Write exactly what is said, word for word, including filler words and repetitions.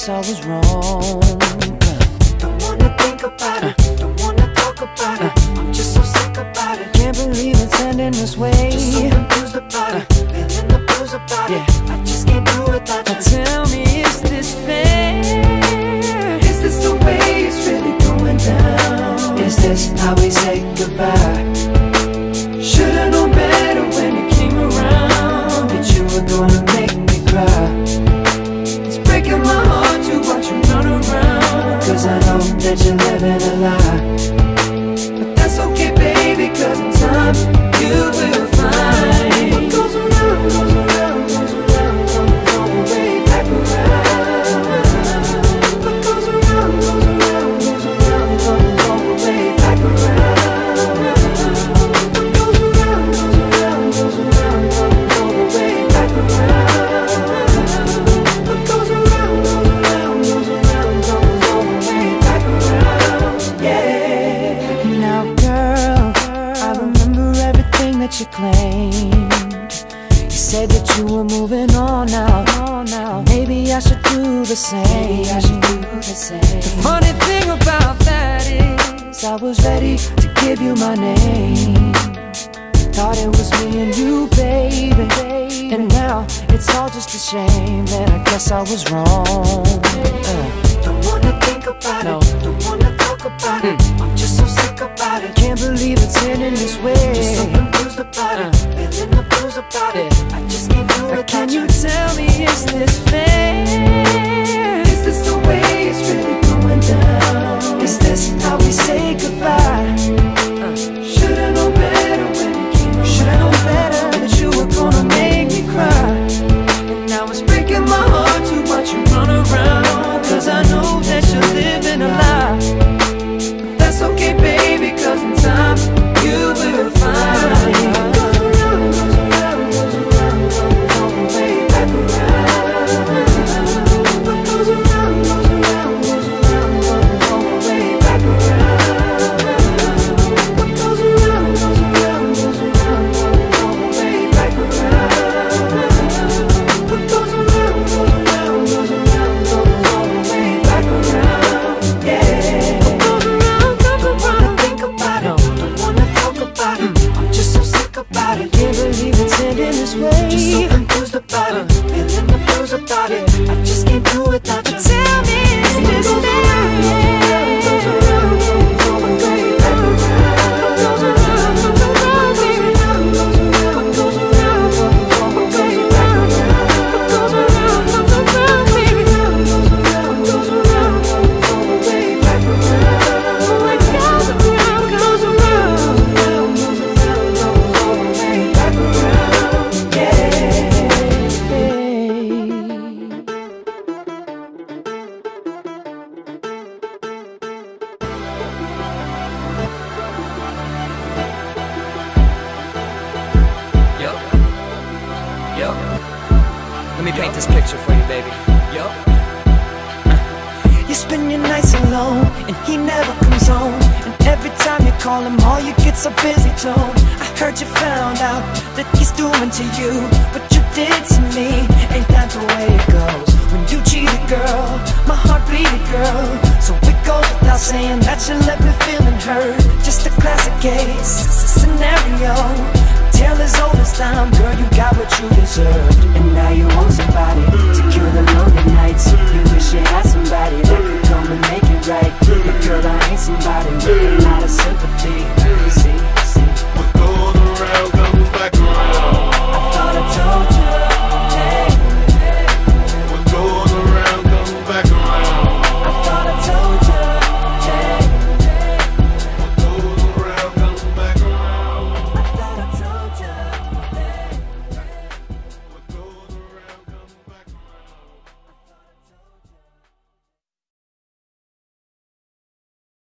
guess I was wrong. Don't wanna think about it, don't wanna talk about it. I'm just so sick about it. Can't believe it's ending this way. Just so confused about it, feeling the blues about it. I just can't do without you. But tell me, is this fair? Is this the way it's really going down? Is this how we say goodbye? Should've known better when you came around, that you were gonna make me cry. It's breaking my heart to watch you run around, cause I know that you're living a lie. But that's okay, baby, cause in time you will find what goes around, goes around, goes around, comes all the way back around. What goes around, goes around, goes around, comes all the way back around. What goes around, goes around, goes around, comes all the way back around. What goes around, goes around, goes around, comes all the way back around. Yeah. Now girl, I remember everything that you claimed. You said that you were moving on now. Maybe I should do the same. Maybe I should do the same. The funny thing about that is I was ready to give you my name. Thought it was me and you, baby. And now it's all just a shame. And I guess I was wrong. uh. Don't wanna think about No. it, don't wanna talk about it. I'm just so sick about it. Can't believe it's ending this way. Just so confused about it, feeling the blues about it. I just can't do Now it can without you you. tell me, is this fair? Is this the way it's really going down? Is this how we say goodbye? Should've known better when you came around. Should've known better that you were gonna make me cry. And now it's breaking my heart to watch you run around, Cause I know that you're living a lie. but that's okay, baby, cause in time you will find what goes around, goes around, goes around, comes all the way back around. What goes around, goes around, goes around, comes all the way back around. What goes around, goes around, goes around, comes all the way back around. What goes around, goes around, goes around, comes all the way back around. Yeah. Don't wanna think about it, don't wanna talk about it. I'm just so sick about it. Can't believe it's ending this Just so way. confused about it, feeling the blues about it. I just can't do it without you. Tell me, is What this goes around, goes fair? around, comes all the way back around. What goes around, goes around, goes around, goes around, what goes around, comes all the way back around. What goes around, goes around, baby, goes around, goes around, comes all the way back around. What goes around, goes around, goes around, goes around, comes all the way back around. Yeah. Yo, yo. Let me paint this picture for you, baby. Yo. You spend your nights alone, and he never comes home. And every time you call him, all you get's a busy tone. I heard you found out that he's doing to you what you did to me. Ain't that the way it goes? When you cheat a girl, my heart bleeded, girl. So it goes without saying that you left me feeling hurt. Just a classic case scenario. Tale as old as time, girl, you got what you deserved, and now you want somebody